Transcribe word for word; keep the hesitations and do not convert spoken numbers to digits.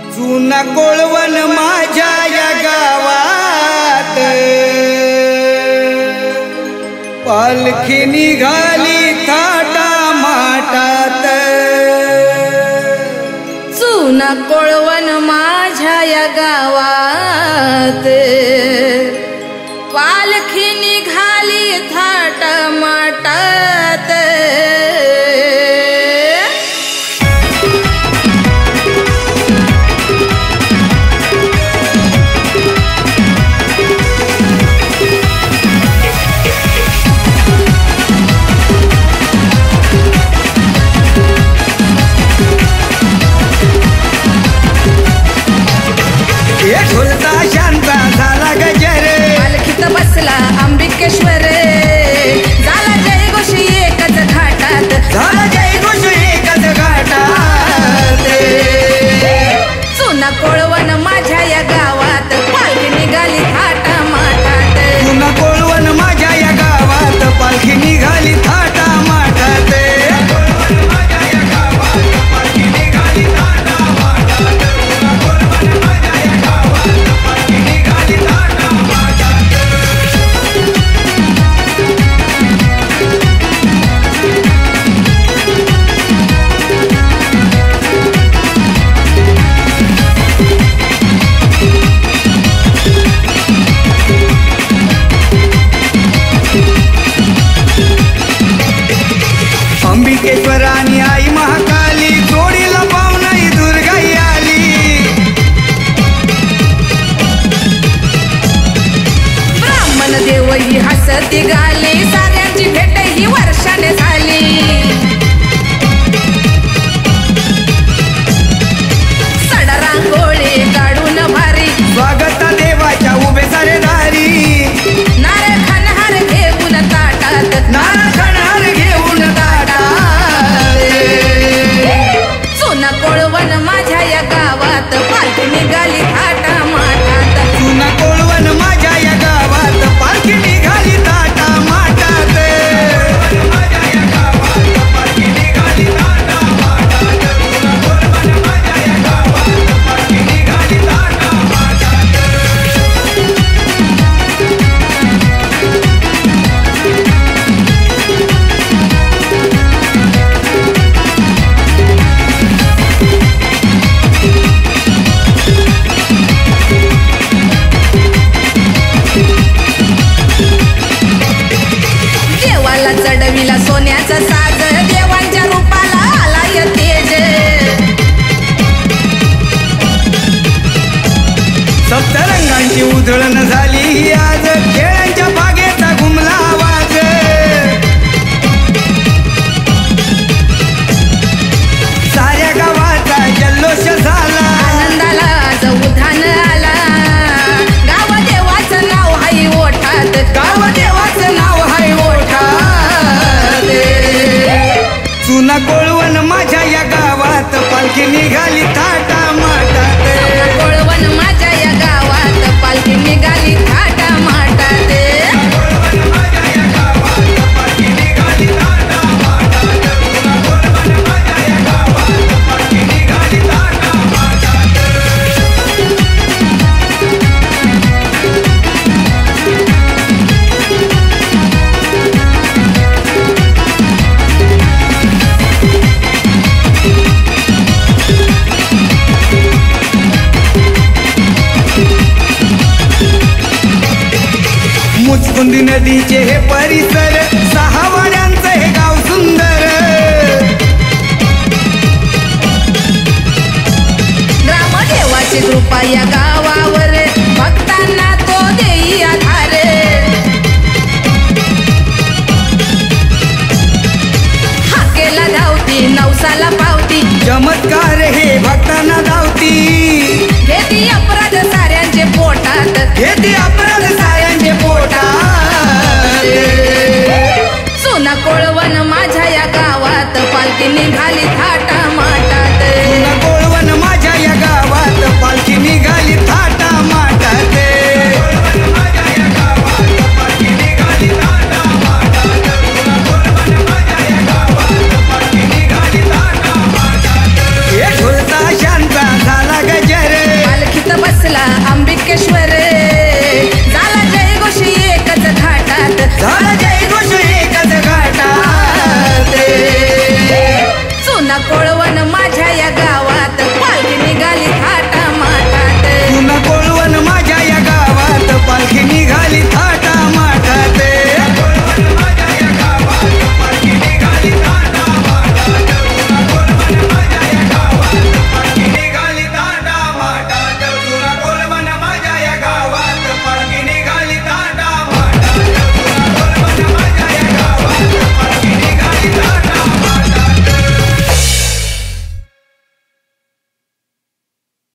जुना कोळवण माझ्या या गावात पालखी निघाली थाटा माटात। जुना कोळवण माझ्या या गावात पालखी निघाली थाट माटात। ढोलता शांता झाला गजर पालखीत बसला अंबिकेश्वर झाला जय घोष एकच घाटात झाला जय घोष एकच घाटात। जुना कोळवण माझ्या या गावात पालखी निघाली थाटा माटात। जुना कोळवण माझ्या या गावात पालखी निघाली थाटा माटात। अंबिकेश्वर आणि आई महाकाली जोडीला पाहुणाई दुर्गाई आली। ब्राह्मण देव ही हसती गाली साऱ्यांची भेट ही वर्षाने झाली। सडा रांगोळी काढून भारी स्वागत देवाच्या उभे सारे दारी। नारळ खणहार घेऊन ताटात नारळ खणहार घेऊन ताटात। जुना कोळवण माझ्या या गावात पालखी निघाली थाटा माटात। जुना कोळवण माझ्या या गावात पालखी निघाली थाटा माटात। देवाला चढविला सोन्याचा साज देवांच्या रूपाला आलाय तेज। सप्तरंगांची उधळण झाली आज खेळांच्या बागेचा घुमला आवाज। साऱ्या गावाचा जल्लोष झाला आनंदाला आज उधाण आला गाव देवाचं नाव हाय ओठात गाव देवाचं नाव हाय ओठात। जुना कोळवण माझ्या या गावात पालखी निघाली थाटा माटात। कोळवण माझ्या या गावात पालखी निघाली थाटा माटात। मुचकुंदी नदीचे हे परिसर सहा वाड्यांचं हे गाव सुंदर। ग्रामदेवाची कृपा या गावावर भक्तांना तो देई आधार। हाकेला धावती नवसाला पावती चमत्कार हे भक्तांना धावती। घेती अपराध साऱ्यांचे पोटात घेती अपराध साऱ्यांचे पोटात। जुना कोळवण माझ्या या गावात पालखी निघाली